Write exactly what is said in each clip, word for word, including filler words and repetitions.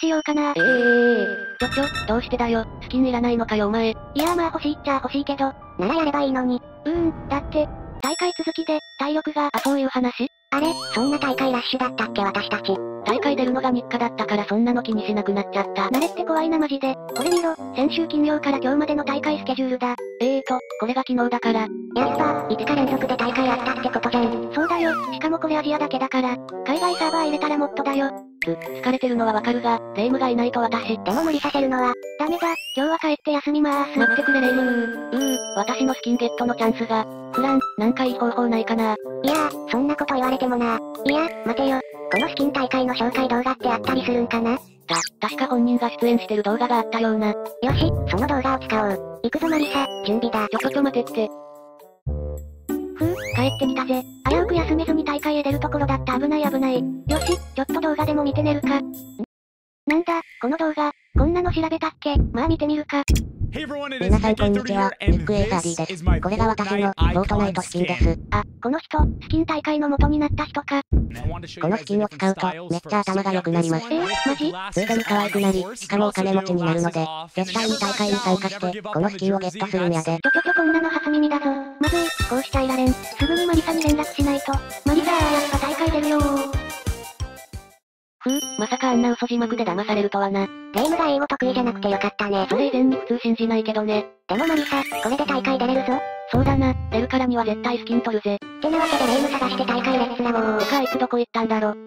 しようかな。 ええー、ちょちょ、どうしてだよ。スキンいらないのかよお前。 いやーまあ欲しいっちゃ欲しいけど、ならやればいいのに。うーん、だって、大会続きで、体力が。 あ、そういう話？ あれ、そんな大会ラッシュだったっけ私たち。 大会出るのが日課だったからそんなの気にしなくなっちゃった。 慣れって怖いなマジで。これ見ろ、先週金曜から今日までの大会スケジュールだ。 えーと、これが昨日だから。 やっぱ、いつか連続で大会あったってことじゃん。そうだよ、しかもこれアジアだけだから。海外サーバー入れたらもっとだよ。 つ、疲れてるのはわかるが、レイムがいないと私。 でも無理させるのは、ダメだ、今日は帰って休みまーす。 待ってくれレイムー。うー、私のスキンゲットのチャンスが。フラン、なんかいい方法ないかな。 いやー、そんなこと言われてもな。いや、待てよ。このスキン大会の紹介動画ってあったりするんかな？ た、確か本人が出演してる動画があったような。 よし、その動画を使おう。行くぞマリサ、準備だ。 ちょちょちょ待てって。 ふう、帰ってきたぜ。危うく休めずに大会へ出るところだった危ない危ない。よし、ちょっと動画でも見て寝るか。ん？なんだ、この動画、こんなの調べたっけ？まあ見てみるか。 皆さんこんにちは、ニック エーサーディー です。これが私の、フォートナイトスキンです。 あ、この人、スキン大会の元になった人か。 このスキンを使うと、めっちゃ頭が良くなります。 えー、マジ？ ついでに可愛くなり、しかもお金持ちになるので、絶対に大会に参加して、このスキンをゲットするんやで。 ちょちょちょこんなの初耳だぞ。まずい、こうしちゃいられん。すぐにマリサに連絡しないと。マリサー、やっぱ大会出るよー。 ふう、まさかあんな嘘字幕で騙されるとはな。 レイムが英語得意じゃなくてよかったね。 それ以前に普通信じないけどね。 でもマリサ、これで大会出れるぞ。 そうだな、出るからには絶対スキン取るぜ。 ってなわけでレイム探して大会レッツラボー。 てかあいつどこ行ったんだろ。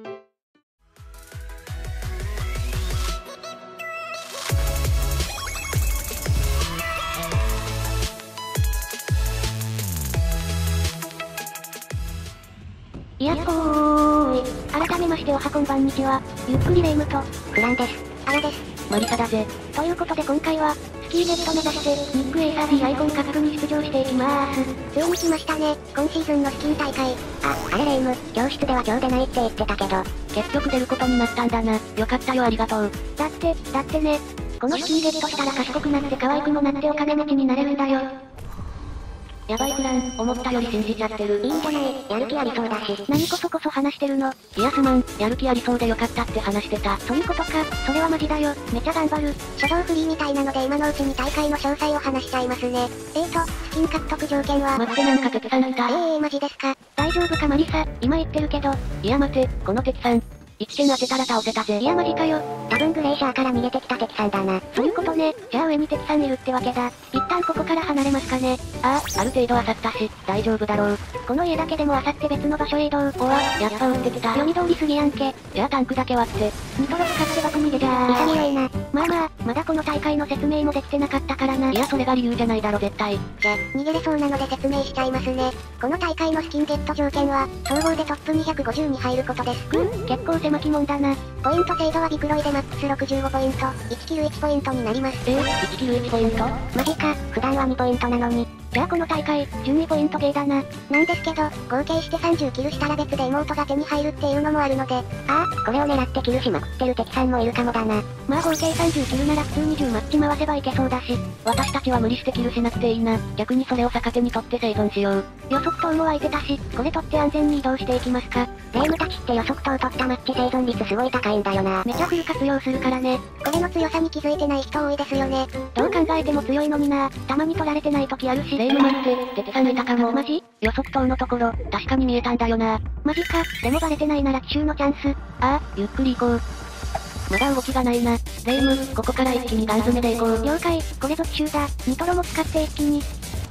いやっほーい。改めましておはこんばんにちは。ゆっくりレイムと、フランです。あらです。 マリサだぜ。 ということで今回は、スキーゲット目指して、ニック エーサーディー アイコンカップに出場していきまーす。ついに来ましたね、今シーズンのスキン大会。あ、あれレイム、教室では今日出ないって言ってたけど、 結局出ることになったんだな。よかったよありがとう。 だって、だってね、このスキンゲットしたら賢くなって可愛くもなってお金持ちになれるんだよ。 やばいフラン、思ったより信じちゃってる。 いいんじゃない、やる気ありそうだし。何こそこそ話してるの？ いやすまん、やる気ありそうでよかったって話してた。 そういうことか、それはマジだよ、めちゃ頑張る。初動フリーみたいなので今のうちに大会の詳細を話しちゃいますね。えーと、スキン獲得条件は。 待ってなんか敵さんいた。 えー、マジですか。大丈夫かマリサ、今言ってるけど。 いや待て、この敵さん。いちてん当てたら倒せたぜ。 いやマジかよ。多分グレイシャーから逃げてきた敵さんだな。そういうことね。じゃあ上に敵さんいるってわけだ。一旦ここから離れますかね。 ああ、ある程度漁ったし、大丈夫だろう。 この家だけでも漁って別の場所へ移動。 おわ、やっぱ撃ってきた。 読み通りすぎやんけ。 じゃあタンクだけ割って。 ニトロ使って爆逃げじゃー。潔いな。まあまあ、まだこの大会の説明もできてなかったからな。 いやそれが理由じゃないだろ絶対。 じゃ、逃げれそうなので説明しちゃいますね。この大会のスキンゲット条件は、総合でトップにひゃくごじゅうに入ることです。うん、結構狭きもんだな。ポイント精度はビクロイでマックスろくじゅうごポイント、いちキルいちポイントになります。 えー、いちキルいちポイント？ マジか、普段はにポイントなのに。じゃあこの大会、じゅうにポイントゲーだな。なんですけど、合計してさんじゅうキルしたら別で妹が手に入るっていうのもあるので、ああ、これを狙ってキルしまくってる敵さんもいるかもだな。まあ合計さんじゅうキルなら普通にじゅうマッチ回せばいけそうだし、 私たちは無理してキルしなくていいな。逆にそれを逆手にとって生存しよう。 予測塔も湧いてたし、これ取って安全に移動していきますか。レイムたちって予測塔取ったマッチ生存率すごい高いんだよな。めちゃフル活用するからね。これの強さに気づいてない人多いですよね。どう考えても強いのにな。たまに取られてない時あるし。 レイム待って、敵さんいたかも。マジ？予測塔のところ、確かに見えたんだよな。 マジか、でもバレてないなら奇襲のチャンス。 ああ、ゆっくり行こう。まだ動きがないな。レイム、ここから一気にガン詰めで行こう。 了解、これぞ奇襲だ。ニトロも使って一気に。って、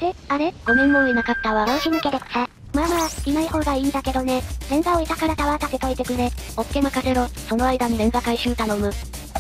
あれ？ ごめんもういなかったわ。 拍子抜けで草。まあまあ、いない方がいいんだけどね。レンガ置いたからタワー立てといてくれ。 オッケー任せろ。その間にレンガ回収頼む。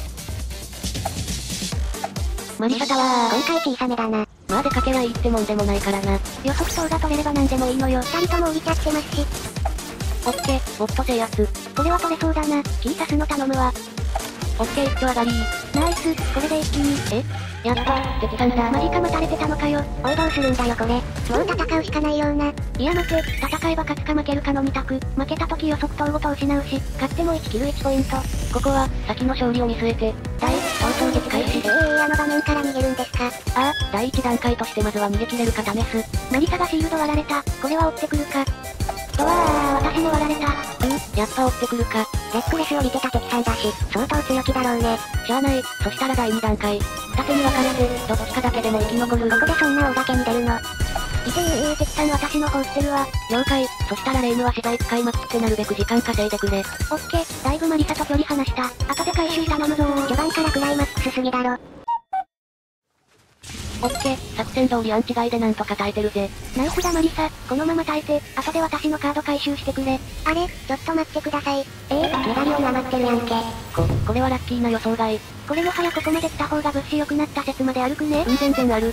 マリサタワー。 今回小さめだな。 まあ出かけないってもんでもないからな。 予測塔が取れれば何でもいいのよ。二人とも降りちゃってますし。 オッケー、ボット制圧。 これは取れそうだな。キーサスの頼むわ。 オッケー一丁上がりー。ナイス、これで一気に。 えやった、敵さんだ。 マジか待たれてたのかよ。おいどうするんだよこれ。もう戦うしかないような。いや待て、戦えば勝つか負けるかの二択。負けた時予測塔ごと失うし、勝ってもいちキルいちポイント。 ここは、先の勝利を見据えて、大、逃走撃開始。 えー、あの場面から逃げるんですか。 ああ、第一段階としてまずは逃げ切れるか試す。 マリサがシールド割られた。これは追ってくるか。うわー、私も割られた。 うん、やっぱ追ってくるか。 レックレス降りてた敵さんだし、相当強気だろうね。 しゃあない。そしたらだいに段階。二手に分かれて、どっちかだけでも生き残る。 ここでそんな大掛けに出るの。 いてええ敵さん私の方捨てるわ。了解。そしたらレイムは資材使いまくってなるべく時間稼いでくれ。 オッケー、だいぶマリサと距離離した。後で回収頼むぞー。序盤からクライマックスすぎだろ。 オッケー、作戦通りアンチ外でなんとか耐えてるぜ。 ナイスだマリサ、このまま耐えて、後で私のカード回収してくれ。あれ、ちょっと待ってください。えー、メダリオン余ってるやんけ。 こ、これはラッキーな予想外。 これもはやここまで来た方が物資良くなった説まで歩くね。 うん、全然ある。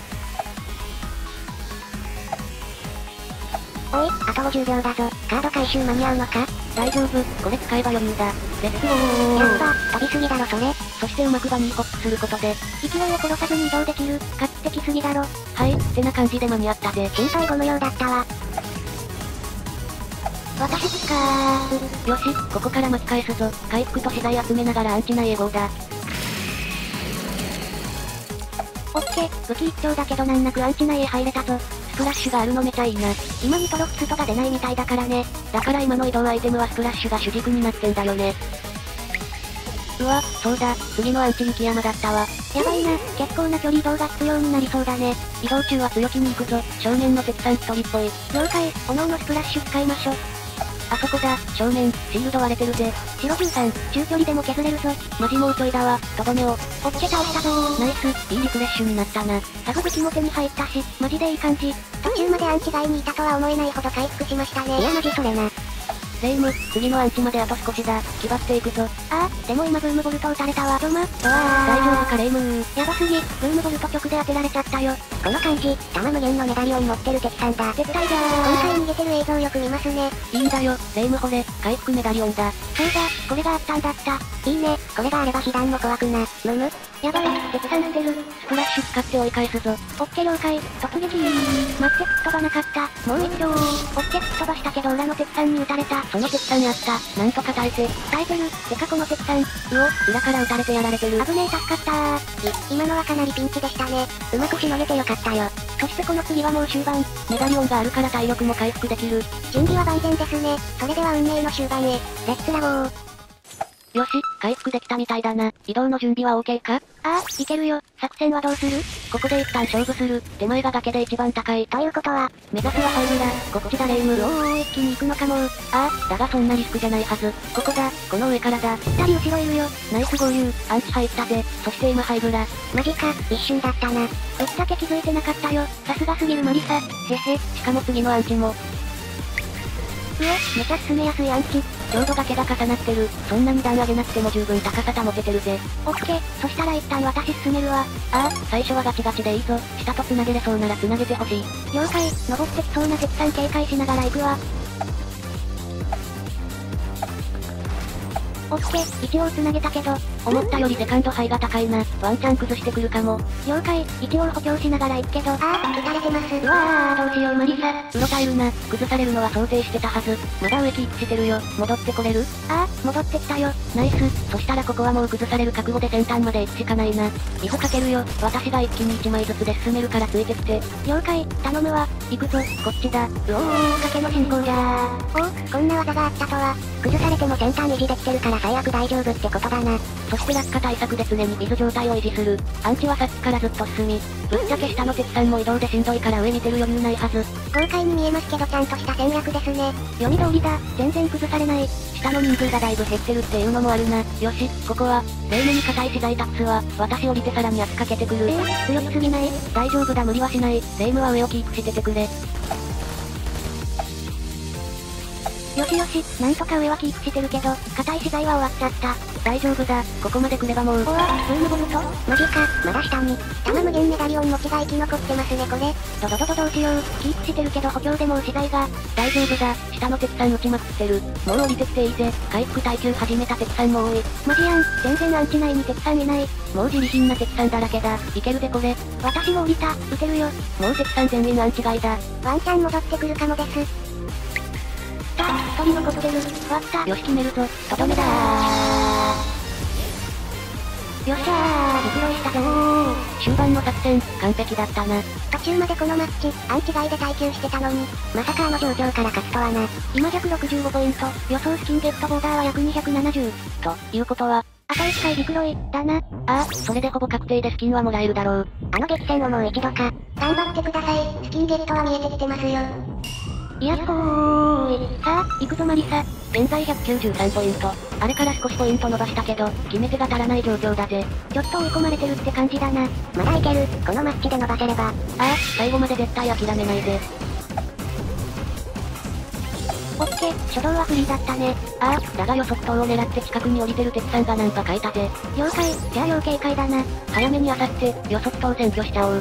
おい、あとごじゅうびょうだぞ。カード回収間に合うのか？ 大丈夫、これ使えば余裕だ。レッツゴー。 やっぱ、飛びすぎだろそれ。 そしてうまくバニーホップすることで、 勢いを殺さずに移動できる。画期的すぎだろ。 はい、ってな感じで間に合ったぜ。 心配ご無用だったわ。私つかー。 よし、ここから巻き返すぞ。回復と資材集めながらアンチ内エゴーだ。 オッケー、武器一丁だけど難なくアンチ内へ入れたぞ。 スプラッシュがあるのめちゃいいな。 今ニトロフツとか出ないみたいだからね。 だから今の移動アイテムはスプラッシュが主軸になってんだよね。うわ、そうだ、次のアンチ雪山だったわ。 やばいな、結構な距離移動が必要になりそうだね。 移動中は強気に行くぞ、正面の敵さん一人っぽい。 了解、おのおのスプラッシュ使いましょ。 あそこだ、正面、シールド割れてるぜ。 白じゅうさん、中距離でも削れるぞ。 マジもうちょいだわ、とどめを。 オッケー倒したぞー。 ナイス、いいリフレッシュになったな。 サブ武器も手に入ったし、マジでいい感じ。途中までアンチ外にいたとは思えないほど回復しましたね。いやマジそれな。 レイム、次のアンチまであと少しだ。気張っていくぞ。 ああ、でも今ブームボルト撃たれたわ。どま、うわー。 大丈夫かレイムー。 やばすぎ、ブームボルト直で当てられちゃったよ。この感じ、弾無限のメダリオン持ってる敵さんだ。絶対だー。今回逃げてる映像よく見ますね。 いいんだよ、レイムほれ、回復メダリオンだ。 そうだ、これがあったんだった。いいね、これがあれば被弾も怖くな。むむ。やばい、敵さん捨てる。 スプラッシュ使って追い返すぞ。 オッケー了解、突撃ー。待って、吹っ飛ばなかった。もう一丁。オッケー、吹っ飛ばしたけど裏の敵さんに撃たれた。 その敵さんやった。なんとか耐えて。 耐えてる。てかこの敵さん。うお、裏から撃たれてやられてる。 危ねえ助かったー。い、今のはかなりピンチでしたね。うまくしのげてよかったよ。そしてこの次はもう終盤。 メダリオンがあるから体力も回復できる。 準備は万全ですね。それでは運命の終盤へ。レッツラゴー。 よし、回復できたみたいだな。移動の準備は OK か？ ああ、いけるよ。作戦はどうする？ ここで一旦勝負する。手前が崖で一番高い。 ということは、 目指すはファイブラ。こっちだレイム。 おお、一気に行くのかも。 ああ、だがそんなリスクじゃないはず。ここだ、この上からだ。 二人後ろいるよ。 ナイス合流、アンチ入ったぜ。そして今ハイブラ。 マジか、一瞬だったな。うちだけ気づいてなかったよ。さすがすぎるマリサ。 へへ、しかも次のアンチも。 うわ、めちゃ進めやすいアンチ。 ちょうど崖が重なってる。そんなに段上げなくても十分高さ保ててるぜ。 オッケー、そしたら一旦私進めるわ。 ああ、最初はガチガチでいいぞ。下と繋げれそうなら繋げてほしい。 了解、登ってきそうな敵さん警戒しながら行くわ。オッケー、一応繋げたけど、 思ったよりセカンドハイが高いな。ワンチャン崩してくるかも。 了解、一応補強しながら行くけど、あー、撃たれてます。うわー、どうしようマリサ。 うろたえるな。崩されるのは想定してたはず。まだ上キープしてるよ。戻ってこれる？ あー、戻ってきたよ。 ナイス。そしたらここはもう崩される覚悟で先端まで行くしかないな。水かけるよ。私が一気に一枚ずつで進めるからついてきて。 了解、頼むわ。 行くぞ、こっちだ。うおー、賭けの進行じゃー。おー、こんな技があったとは。崩されても先端維持できてるから最悪大丈夫ってことだな。 そして落下対策で常に水状態を維持する。アンチはさっきからずっと進み、ぶっちゃけ下の敵さんも移動でしんどいから上見てる余裕ないはず。 豪快に見えますけどちゃんとした戦略ですね。読み通りだ、全然崩されない。 下の人数がだいぶ減ってるっていうのもあるな。よし、ここは、レイムに硬い資材タックスは、私降りてさらに圧かけてくる。 えー、強すぎない？ 大丈夫だ無理はしない。レイムは上をキープしててくれ。 よしよし、なんとか上はキープしてるけど、硬い資材は終わっちゃった。 大丈夫だ、ここまで来ればもう。 おわ、ブームボルト？マジか、まだ下に。弾無限メダリオン持ちが生き残ってますねこれ。ドドドドどうしよう、キープしてるけど補強でもう資材が。 大丈夫だ、下の敵さん撃ちまくってる。もう降りてきていいぜ、回復耐久始めた敵さんも多い。 マジやん、全然アンチ内に敵さんいない。 もう自利品な敵さんだらけだ、いけるでこれ。 私も降りた、撃てるよ。 もう敵さん全員アンチ外だ。 ワンチャン戻ってくるかもです。一人残ってる。終わった。 よし決めるぞ。とどめだー。 よっしゃ袋井したぞー。終盤の作戦、完璧だったな。 途中までこのマッチ、アンチ外で耐久してたのに、まさかあの状況から勝つとはな。今ひゃくろくじゅうごポイント、予想スキンゲットボーダーは約にひゃくななじゅう。 ということは、 あといっかい袋井、だな。 ああ、それでほぼ確定でスキンはもらえるだろう。 あの激戦をもう一度か。頑張ってください、スキンゲットは見えてきてますよ。いやっほーい。さあ、行くぞマリサ。 現在ひゃくきゅうじゅうさんポイント。あれから少しポイント伸ばしたけど、決め手が足らない状況だぜ。 ちょっと追い込まれてるって感じだな。まだいける、このマッチで伸ばせれば。ああ、最後まで絶対諦めないで。 オッケー、初動はフリーだったね。 ああ、だが予測塔を狙って近くに降りてる敵さんがナンパ書いたぜ。 了解、じゃあ要警戒だな。 早めに漁って、予測塔占拠しちゃおう。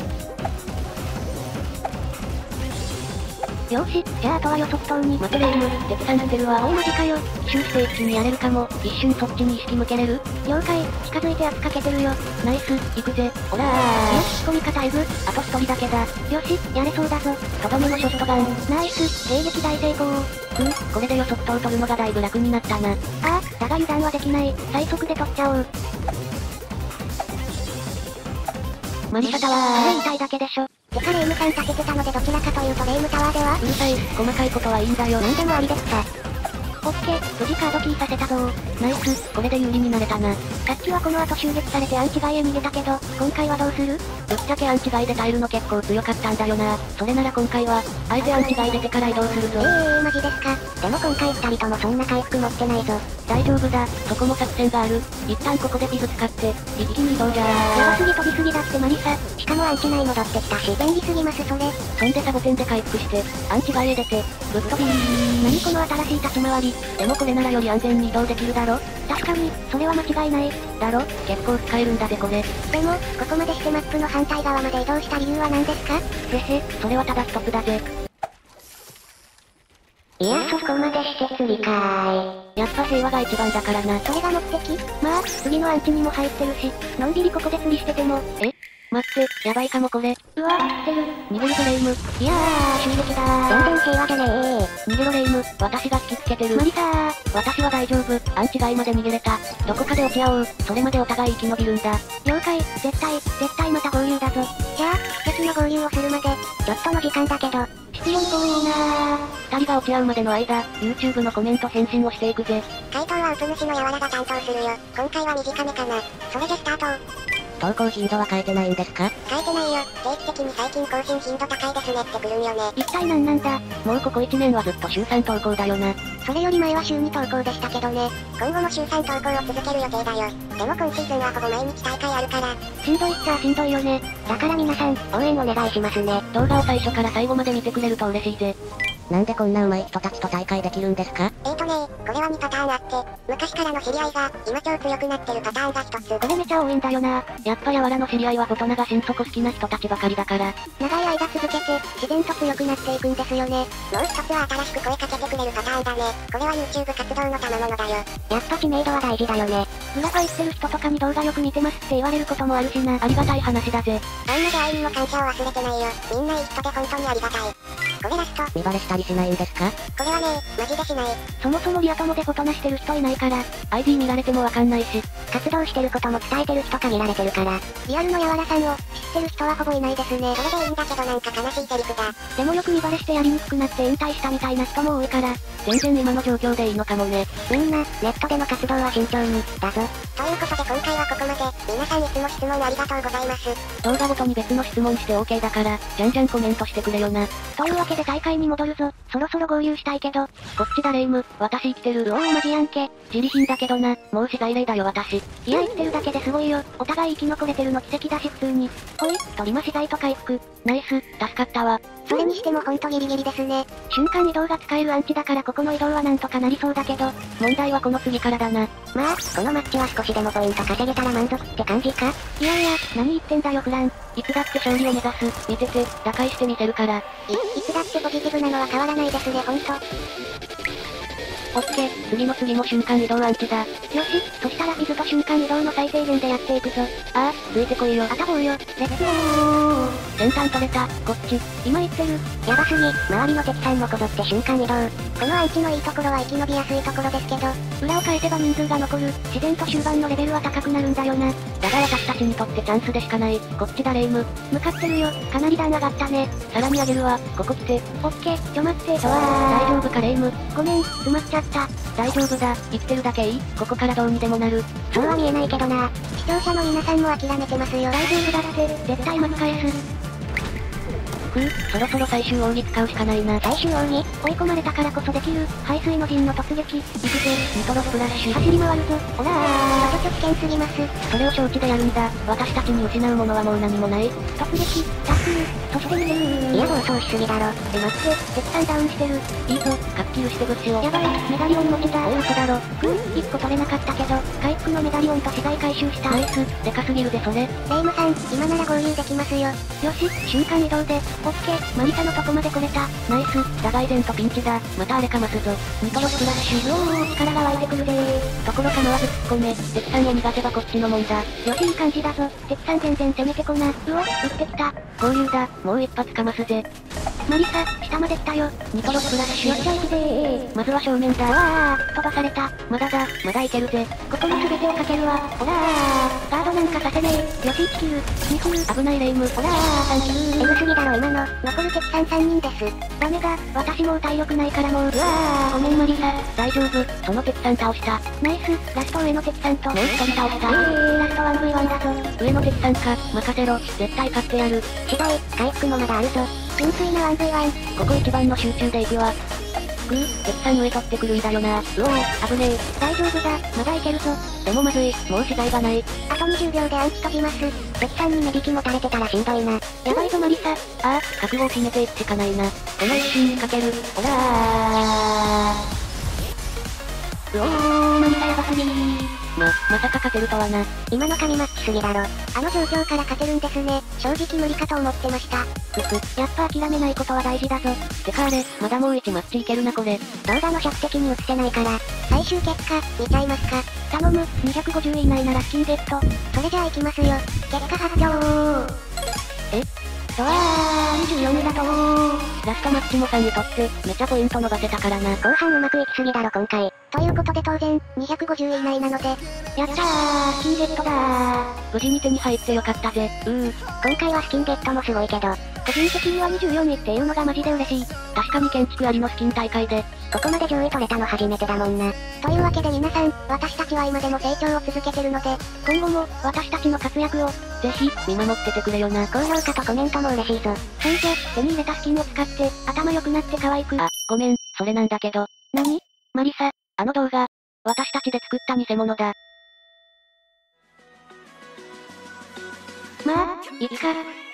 よし、じゃああとは予測塔に。 待てレイム、敵さん来てるわ。 おいマジかよ。 一周して一気にやれるかも。一瞬そっちに意識向けれる？ 了解、近づいて圧かけてるよ。 ナイス、行くぜ。オラー。 よし、仕込み方エグ。 あと一人だけだ。 よし、やれそうだぞ。 とどめのショットガン。 ナイス、迎撃大成功。 ふん、これで予測塔取るのがだいぶ楽になったな。ああ、だが油断はできない。最速で取っちゃおう。 マリサタワー。 それ言いたいだけでしょ。てかレイムさん避けてたのでどちらかというとレイムタワーではうるさい、細かいことはいいんだよ。 なんでもありですか。オッケー、無事カードキーさせたぞー。 ナイス、これで有利になれたな。 さっきはこの後襲撃されてアンチ外へ逃げたけど、今回はどうする？ ぶっちゃけアンチ外で耐えるの結構強かったんだよな。それなら今回は、あえてアンチ外出てから移動するぞ。 ええー、マジですか。でも今回二人ともそんな回復持ってないぞ。 大丈夫だ、そこも作戦がある。一旦ここでピズ使って、一気に移動じゃー。 やばすぎ飛びすぎだってマリサ。しかもアンチ内戻ってきたし、便利すぎますそれ。 そんでサボテンで回復して、アンチ外へ出て、ぶっ飛びー。 何この新しい立ち回り。 でもこれならより安全に移動できるだろ。 確かに、それは間違いない。 だろ、結構使えるんだぜこれ。 でも、ここまでしてマップの反対側まで移動した理由は何ですか？ へへ、それはただ一つだぜ。 いやそこまでして釣りかーい。 やっぱ平和が一番だからな。 それが目的？まあ、次のアンチにも入ってるし、のんびりここで釣りしてても。 え？待って、やばいかもこれ。 うわ、来てる。 逃げるぞレイム。 いやー、襲撃だー。全然平和じゃねー。 逃げろレイム、私が引きつけてる。 マリサー。 私は大丈夫、アンチ外まで逃げれた。どこかで落ち合おう、それまでお互い生き延びるんだ。 了解、絶対、絶対また合流だぞ。じゃあ、奇跡の合流をするまで、ちょっとの時間だけど、質問多いなー。二人が落ち合うまでの間、YouTube のコメント返信をしていくぜ。 回答はウプ主のやわらが担当するよ。今回は短めかな。それでスタート。 投稿頻度は変えてないんですか？ 変えてないよ。定期的に最近更新頻度高いですねってくるんよね。一体何なんだ？ もうここいちねんはずっと週さん投稿だよな。 それより前は週に投稿でしたけどね。今後も週さん投稿を続ける予定だよ。でも今シーズンはほぼ毎日大会あるから。しんどいっちゃしんどいよね。だから皆さん、応援お願いしますね。 動画を最初から最後まで見てくれると嬉しいぜ。 なんでこんな上手い人たちと大会できるんですか？ えーとねー、これはにパターンあって、昔からの知り合いが、今超強くなってるパターンが一つ。これめちゃ応援だよな。 やっぱやわらの知り合いはフォトナが心底好きな人たちばかりだから。 長い間続けて、自然と強くなっていくんですよね。もう一つは新しく声かけてくれるパターンだね。これは YouTube 活動の賜物だよ。やっぱ知名度は大事だよね。ブラファ言ってる人とかに動画よく見てますって言われることもあるしな。 ありがたい話だぜ。 あんな出会いにも感謝を忘れてないよ。みんないい人で本当にありがたい。これラスト。 見バレしたりしないんですか？ これはね、マジでしない。 そもそもリア友でフォトナしてる人いないから、アイディー 見られてもわかんないし、 活動してることも伝えてる人か見られてるから、リアルのやわらさんを知ってる人はほぼいないですね。それでいいんだけどなんか悲しいセリフだ。でもよく見バレしてやりにくくなって引退したみたいな人も多いから、 全然今の状況でいいのかもね。 みんな、ネットでの活動は慎重に、だぞ。ということで今回はここまで、皆さんいつも質問ありがとうございます。 動画ごとに別の質問して OK だから、じゃんじゃんコメントしてくれよな。 というわけで大会に戻るぞ。そろそろ合流したいけど。 こっちだレイム、私生きてる。 うおーマジやんけ。 自利品だけどな、もう死罪例だよ私。 いや生きてるだけですごいよ。お互い生き残れてるの奇跡だし普通に。ほい、取りま死罪と回復。 ナイス、助かったわ。 それにしてもほんとギリギリですね。瞬間移動が使えるアンチだからここの移動はなんとかなりそうだけど、 問題はこの次からだな。 まあ、このマッチは少しでもポイント稼げたら満足って感じか？いやいや、何言ってんだよフラン。 いつだって勝利を目指す。見てて、打開してみせるから。 い、いつだってポジティブなのは変わらないですねほんと。 オッケー、次の次の瞬間移動アンチだ。よし、 そしたらフィズと瞬間移動の最低限でやっていくぞ。 ああ、ついてこいよ。 あたぼうよ、レッツゴー。 先端取れた、こっち。 今言ってる。やばすぎ、周りの敵さんもこぞって瞬間移動。このアンチのいいところは生き延びやすいところですけど、裏を返せば人数が残る、自然と終盤のレベルは高くなるんだよな。 だが私たちにとってチャンスでしかない。こっちだレイム。 向かってるよ、かなり段上がったね。 さらに上げるわ、ここ来て。 オッケー、ちょ待って。 ちょわー。大丈夫かレイム。 ごめん、詰まっちゃった。 大丈夫だ、生きてるだけいい。ここからどうにでもなる。 そうは見えないけどな。視聴者の皆さんも諦めてますよ。大丈夫だって、絶対巻き返す。 ふう、そろそろ最終奥義使うしかないな。 最終奥義追い込まれたからこそできる、排水の陣の突撃。行くぜ、 ニトロスプラッシュ。 走り回るぞ。ほらー、ちょっと危険すぎます。 それを承知でやるんだ。私たちに失うものはもう何もない。 突撃、タックル、そして逃げる。いや暴走しすぎだろ。 え待って、 敵さんダウンしてる。 いいぞ、カッキルして物資を。 やばい、メダリオン持ちだ。 おい嘘だろ。 くん、いっこ取れなかったけど、回復のメダリオンと資材回収した。 ナイス、でかすぎるでそれ。 レイムさん、今なら合流できますよ。よし、瞬間移動で、オッケー、マリサのとこまで来れた。 ナイス、だが依然とピンチだ。またあれかますぞ。ニトロスプラッシュ。 おー、力が湧いてくるでー。 ところ構わず突っ込め、敵さんを逃がせばこっちのもんだ。 よしいい感じだぞ。敵さん全然攻めてこな。うお、撃ってきた。 合流だ、もう一発かますぜ。 マリサ、下まで来たよ。 ニトロスプラッシュ。 よっしゃ行くぜー。 まずは正面だ。 わー、飛ばされた。 まだだ、まだいけるぜ。 ここに全てをかけるわ。ほらー、ガードなんかさせねえ。よしいちキル、にキル。 危ないレイム。 ほらー、さんキル。エグすぎだろ今の。残る敵さんさんにんです。ダメだ、私もう体力ないからもう。うわー、ごめんマリサ。 大丈夫、その敵さん倒した。 ナイス、ラスト上の敵さんと。 もう一人倒した。 えー、ラスト ワンブイワン だぞ。 上の敵さんか、任せろ、絶対勝ってやる。 次第、回復もまだあるぞ。純粋な ワンブイワン。 ここ一番の集中で行くわ。くー、敵さん上取ってくるんだよな。うおー、危ねえ。 大丈夫だ、まだいけるぞ。 でもまずい、もう資材がない。 あとにじゅうびょうでアンチ閉じます。敵さんに値引きも垂れてたらしんどいな。やばいぞマリサ。 ああ、覚悟を決めていくしかないな。この一瞬にかける。ほらー。 うおー、マリサやばすぎー。 ま、まさか勝てるとはな。 今の神マッチすぎだろ。あの状況から勝てるんですね。正直無理かと思ってました。 ふふ、やっぱ諦めないことは大事だぞ。てかあれ、まだもういちマッチいけるなこれ。 動画の尺的に映せないから。最終結果、見ちゃいますか。頼む、にひゃくごじゅうい以内ならスキンゲット。それじゃあ行きますよ。結果発表。 えとわー、にじゅうよんだとー。 ラストマッチもさんにとって、めちゃポイント伸ばせたからな。 後半うまくいきすぎだろ今回。ということで当然、にひゃくごじゅう以内なので。やったー、スキンゲットだー。 無事に手に入ってよかったぜ。うー。 今回はスキンゲットもすごいけど、個人的にはにじゅうよんいっていうのがマジで嬉しい。 確かに建築ありのスキン大会で、 ここまで上位取れたの初めてだもんな。というわけで皆さん、私たちは今でも成長を続けてるので、今後も、私たちの活躍を、 ぜひ、見守っててくれよな。 高評価とコメントも嬉しいぞ。それじゃ、手に入れたスキンを使って、頭良くなって可愛く。 あ、ごめん、それなんだけど。 何？ マリサ、あの動画、私たちで作った偽物だ。 まあ、いつか。